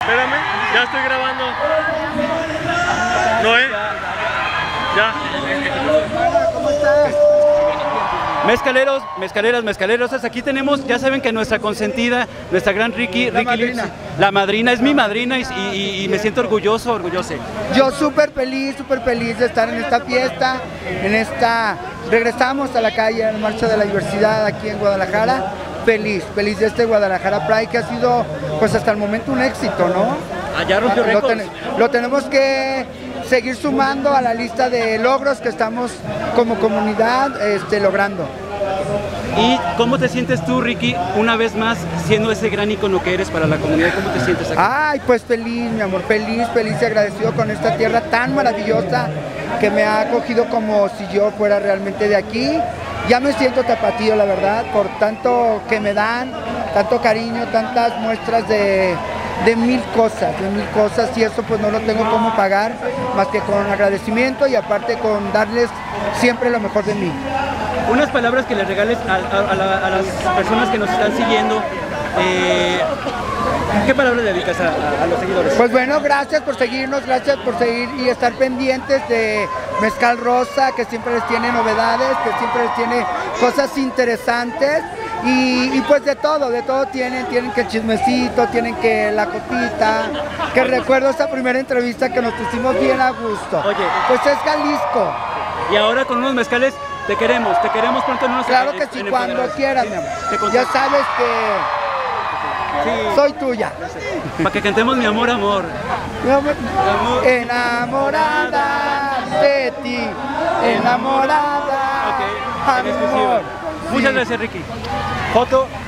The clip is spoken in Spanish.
Espérame, ya estoy grabando. No, ya. ¿Cómo estás? Mezcaleros, mezcaleras, mezcaleros, aquí tenemos, ya saben que nuestra consentida, nuestra gran Ricky Lips, la madrina, es mi madrina y me siento orgulloso. Yo súper feliz de estar en esta fiesta, regresamos a la calle, a la marcha de la diversidad aquí en Guadalajara, feliz de este Guadalajara Pride que ha sido, pues hasta el momento un éxito, ¿no? Allá rompió récords. Lo tenemos que seguir sumando a la lista de logros que estamos como comunidad logrando. ¿Y cómo te sientes tú, Ricky, una vez más siendo ese gran icono que eres para la comunidad? ¿Cómo te sientes aquí? Ay, pues feliz, mi amor, feliz y agradecido con esta tierra tan maravillosa que me ha acogido como si yo fuera realmente de aquí. Ya me siento tapatío, la verdad, por tanto que me dan, tanto cariño, tantas muestras de mil cosas, y eso pues no lo tengo como pagar más que con agradecimiento y aparte con darles siempre lo mejor de mí. Unas palabras que les regales a las personas que nos están siguiendo. ¿Qué palabras le dedicas a los seguidores? Pues bueno, gracias por seguirnos, gracias por seguir y estar pendientes de Mezcal Rosa, que siempre les tiene novedades, que siempre les tiene cosas interesantes. Y pues de todo tienen que el chismecito, tienen que la copita, que recuerdo esa primera entrevista que nos pusimos bien a gusto. Oye, pues es Jalisco. Y ahora con unos mezcales te queremos pronto en unos. Claro que sí, cuando quieras, mi amor. Ya sabes que soy tuya. Para que cantemos mi amor, amor. Enamorada de ti, enamorada. Ok, en exclusiva. Muchas gracias, Ricky. Foto.